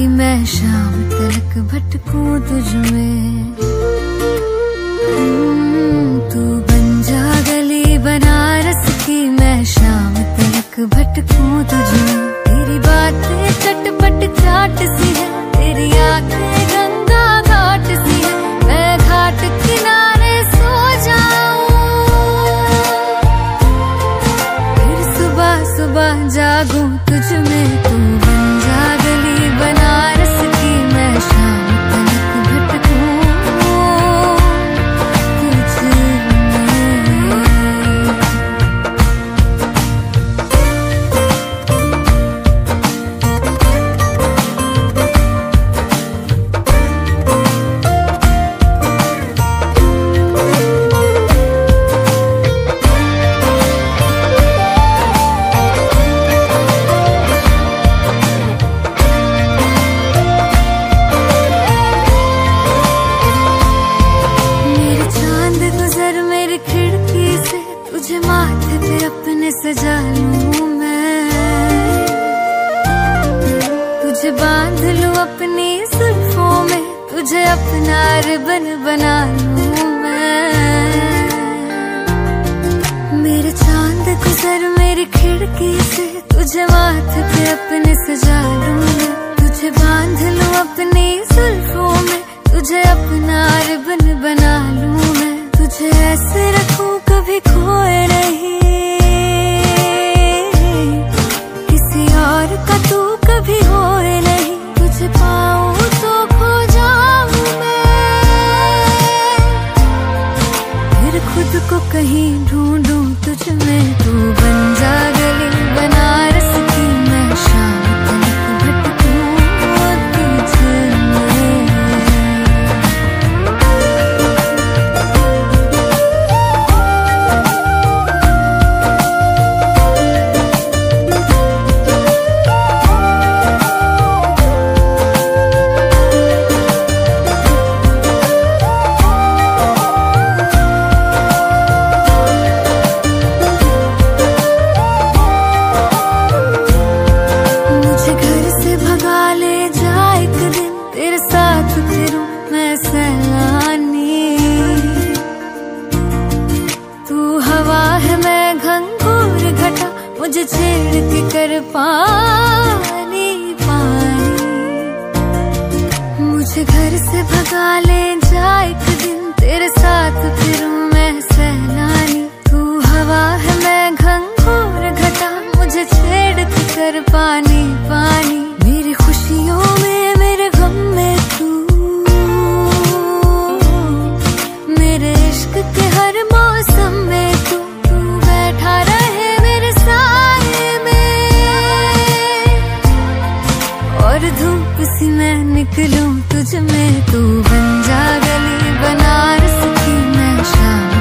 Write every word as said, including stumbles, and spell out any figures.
मैं शाम तलक भटकूं तुझ में। तू बन जा गली बनारस की, मैं शाम तलक भटकूं तुझ में। तेरी बातें चटपट चाट सी है, तेरी आंखें गंगा घाट सी है, मैं घाट किनारे सो जाऊं, फिर सुबह सुबह जागूं तुझ में। तू बन जा गली बनारस की, मैं शाम तलक भटकूं तुझ में। तुझे माथे पे अपने सजा लूं मैं, तुझे बांध लूं अपनी जुल्फों में, तुझे अपना रिबन बना लूं मैं। मेरे चांद गुजर मेरी खिड़की से, तुझे माथे पे अपने सजा लूं मैं, तुझे बांध लूं अपनी जुल्फों में, तुझे अपना रिबन बना लूं मैं। तुझे ऐसे रखूं कभी खोए नहीं, किसी और का तू कभी होए नहीं। तुझे पाऊं तो खो जाऊं मैं, फिर खुद को कहीं ढूंढूं तुझ में। तू बन जा गली बनारस की, मैं शाम तलक भटकूं तुझ में। मुझे छेड़ के कर पानी पानी, मुझे घर से भगा ले जा एक दिन, तेरे साथ फिरूं मैं सैलानी। तू हवा है मैं घंघोर घटा, मुझे छेड़ के कर पानी पानी। मेरी खुशियों में मेरे गम में तू, मेरे इश्क के हर मौसम में तू, तू बैठा रहे मेरे साए में, और धूप सी मैं निकलूं तुझ में। तू बन जा गली बनारस की, मैं शाम